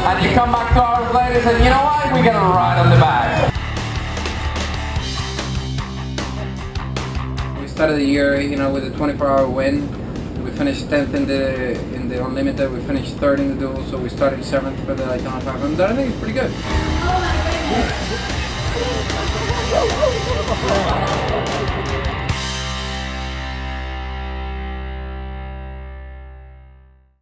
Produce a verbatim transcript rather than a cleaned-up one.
and you come back two hours later and say, you know what, we got a ride on the back. We started the year, you know, with a twenty-four hour win. We finished tenth in the in the unlimited. We finished third in the duel, so we started seventh for the Daytona five hundred. I think it's pretty good.